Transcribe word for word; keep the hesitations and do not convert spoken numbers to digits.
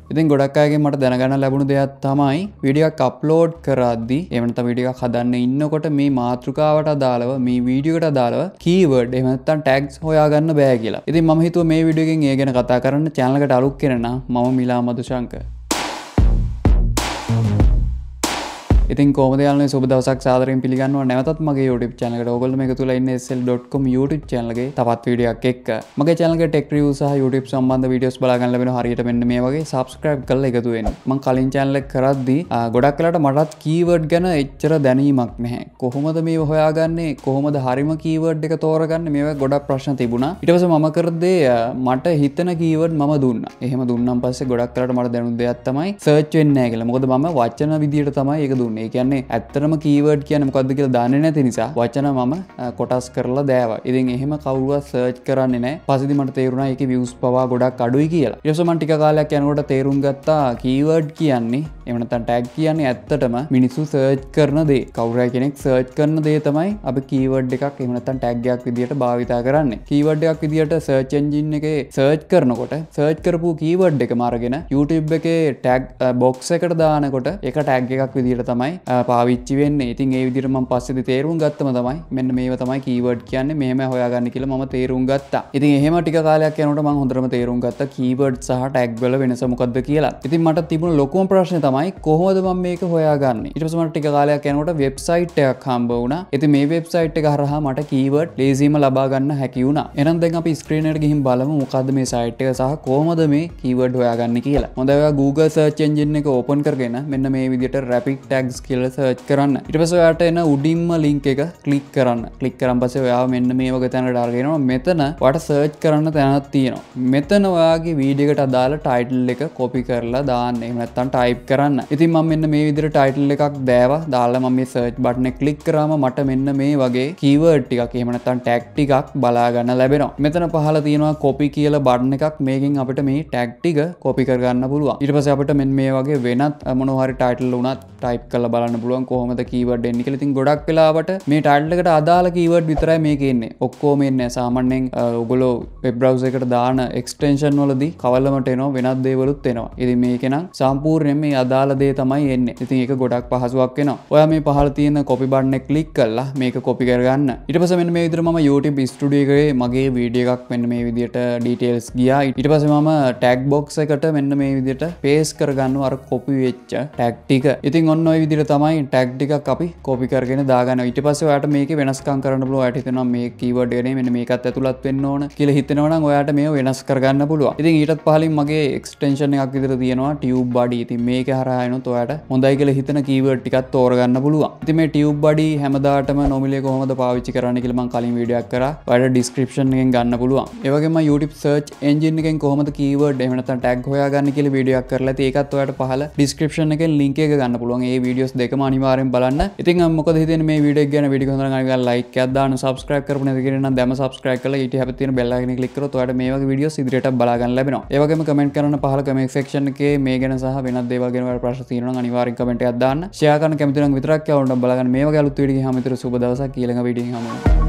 ඉතින් ගොඩක් අයගෙන් මට දැනගන්න ලැබුණු දෙයක් තමයි වීඩියෝ එකක් අප්ලෝඩ් කරද්දී එහෙම නැත්නම් වීඩියෝ එකක් හදන්න ඉන්නකොට මේ මාතෘකාවට අදාළව මේ වීඩියෝ එකට අදාළව කීවර්ඩ් එහෙම නැත්නම් ටැග්ස් හොයාගන්න බෑ කියලා. ඉතින් මම හිතුවා මේ වීඩියෝ එකෙන් ඒ ගැන කතා කරන්න. channel එකට අලුත් කෙනා නම් මම මිලා මදුශංකර්. ඉතින් කොහොමද යාළුවනේ සුබ දවසක් සාදරයෙන් පිළිගන්නවා නැවතත් මගේ YouTube channel එකට. ඕගොල්ලෝ මේක තුල ඉන්නේ S L dot com YouTube channel එකේ තවත් වීඩියෝ එකක් එක්ක. මගේ channel එකේ tech review සහ YouTube සම්බන්ධ videos බලා ගන්න ලැබෙනවා. හරියට මෙන්න මේ වගේ subscribe කරලා එකතු වෙන්න. මම කලින් channel එක කරද්දී ගොඩක් වෙලාවට මටත් keyword ගැන එච්චර දැනීමක් නැහැ. කොහොමද මේව හොයාගන්නේ? කොහොමද හරිම keyword එක තෝරගන්නේ? මේවා ගොඩක් ප්‍රශ්න තිබුණා. ඊට පස්සේ මම කරද්දී මට හිතන keyword මම දුන්නා. එහෙම දුන්නාන් පස්සේ ගොඩක් වෙලාවට මට දැනුණ දෙයක් තමයි search වෙන්නේ නැහැ කියලා. මොකද මම වචන විදියට තමයි ඒක දුන්නේ. ඒ කියන්නේ ඇත්තටම keyword කියන්නේ මොකද්ද කියලා දන්නේ නැති නිසා වචන මම කොටස් කරලා දෑවා. ඉතින් එහෙම කවුරුවත් search කරන්නේ නැහැ. පස්සේ මට තේරුණා ඒකේ views පවා ගොඩක් අඩුයි කියලා. ඊට පස්සේ මම ටික කාලයක් යනකොට තේරුම් ගත්තා keyword කියන්නේ එහෙම නැත්නම් tag කියන්නේ ඇත්තටම මිනිස්සු search කරන දේ. කවුරු හරි කෙනෙක් search කරන දේ තමයි අපි keyword එකක් එහෙම නැත්නම් tag එකක් විදියට භාවිතා කරන්නේ. keyword එකක් විදියට search engine එකේ search කරනකොට search කරපු keyword එකම අරගෙන YouTube එකේ tag box එකට දානකොට ඒක tag එකක් විදියට තමයි පාවිච්චි වෙන්නේ. ඉතින් ඒ විදිහට මම පස්සේදී තේරුම් ගත්තම තමයි මෙන්න මේව තමයි keyword කියන්නේ මෙහෙම හොයාගන්න කියලා මම තේරුම් ගත්තා. ඉතින් එහෙම ටික කාලයක් යනකොට මම හොඳටම තේරුම් ගත්තා keyword සහ tag වල වෙනස මොකද්ද කියලා. ඉතින් මට තිබුණු ලොකුම ප්‍රශ්නේ තමයි කොහොමද මම මේක හොයාගන්නේ. ඊට පස්සේ මට ටික කාලයක් යනකොට වෙබ්සයිට් එකක් හම්බ වුණා. ඉතින් මේ වෙබ්සයිට් එක හරහා මට keyword ලේසියෙන්ම ලබා ගන්න හැකි වුණා. එහෙනම් දැන් අපි ස්ක්‍රීන් එකට ගිහින් බලමු මොකද්ද මේ site එක සහ කොහොමද මේ keyword හොයාගන්නේ කියලා. හොඳයි ඔයා Google search engine එක open කරගෙන මෙන්න මේ විදිහට rapid tags කියලා search කරන්න. ඊට පස්සේ ඔයාට එන උඩින්ම link එක click කරන්න. click කරන් පස්සේ ඔයාව මෙන්න මේ වගේ තැනකට අරගෙන යනවා. මෙතන ඔයාට search කරන්න තැනක් තියෙනවා. මෙතන ඔයාගේ වීඩියෝ එකට අදාළ title එක copy කරලා දාන්න. එහෙම නැත්නම් type කරන්න. ඉතින් මම මෙන්න මේ විදිහට title එකක් දෑවා. දාලා මම මේ search button එක click කරාම මට මෙන්න මේ වගේ keyword ටිකක් එහෙම නැත්නම් tag ටිකක් බලා ගන්න ලැබෙනවා. මෙතන පහළ තියෙනවා copy කියලා button එකක්. මේකෙන් අපිට මේ tag ටික copy කර ගන්න පුළුවන්. ඊට පස්සේ අපිට මෙන්න මේ වගේ වෙනත් මොනවා හරි title උනත් type කරලා බලන්න පුළුවන් කොහොමද keyword එන්නේ කියලා. ඉතින් ගොඩක් වෙලාවට මේ title එකට අදාළ keyword විතරයි මේකේ එන්නේ. ඔක්කොම එන්නේ නැහැ. සාමාන්‍යයෙන් ඔයගොල්ලෝ web browser එකට දාන extension වලදී කවලමට එනවා වෙනත් දේවලුත් එනවා. ඉතින් මේකේ නම් සම්පූර්ණයෙන් මේ අදාළ දේ තමයි එන්නේ. ඉතින් ඒක ගොඩක් පහසුවක් වෙනවා. ඔයා මේ පහළ තියෙන copy button එක click කරලා මේක copy කරගන්න. ඊට පස්සේ මෙන්න මේ විදිහට මම YouTube studio එකේ මගේ වීඩියෝ එකක් මෙන්න මේ විදිහට details ගියා. ඊට පස්සේ මම tag box එකට මෙන්න මේ විදිහට paste කරගන්නවා අර copy වෙච්ච tag ටික. ඉතින් ඔන්න ඔය විදිහට තමයි tag ටිකක් අපි copy කරගෙන දාගන්න. ඊට පස්සේ ඔයාට මේකේ වෙනස්කම් කරන්න පුළුවන්. ඔයාට හිතෙනවා මේ keyword එකනේ මෙන්න මේකත් ඇතුළත් වෙන්න ඕන කියලා හිතෙනවා නම් ඔයාට මේව වෙනස් කරගන්න පුළුවන්. ඉතින් ඊටත් පහලින් මගේ extension එකක් විදිහට තියෙනවා tube body. ඉතින් මේක හරහා එනොත් ඔයාට හොඳයි කියලා හිතන keyword ටිකක් තෝරගන්න පුළුවන්. ඉතින් මේ tube body හැමදාටම නොමිලේ කොහොමද පාවිච්චි කරන්න කියලා මම කලින් වීඩියෝ එකක් කරා. ඔයාට description එකෙන් ගන්න පුළුවන්. ඒ වගේම YouTube search engine එකෙන් කොහොමද keyword එහෙම නැත්නම් tag හොයාගන්න කියලා වීඩියෝ එකක් කරලා තියෙ ඒකත් ඔයාට පහල description එකෙන් link එක ගන්න පුළුවන්. ඒ videos දෙකම අනිවාර්යෙන් බලන්න. ඉතින් මොකද හිතෙන්නේ මේ වීඩියෝ එක ගැන? වීඩියෝ එක හොඳ නම් අනිවාර්යෙන් like එකක් දාන්න. subscribe කරපු නැති කෙනෙක් නම් දැම subscribe කරලා ඊට හැපෙත් තියෙන bell icon එක click කරොත් ඔයාලට මේ වගේ videos ඉදිරියට බලා ගන්න ලැබෙනවා. ඒ වගේම comment කරන්න පහල comment section එකේ මේ ගැන සහ වෙනත් දේවල් ගැන ඔයාලට ප්‍රශ්න තියෙනවා නම් අනිවාර්යෙන් comment එකක් දාන්න. share කරන්න කැමති නම් විතරක් යවන්න බලා ගන්න. මේ වගේ අලුත් වීඩියෝ එකකින් හැම විතර සුබ දවසක් ඊළඟ වීඩියෝ එකකින් හමු.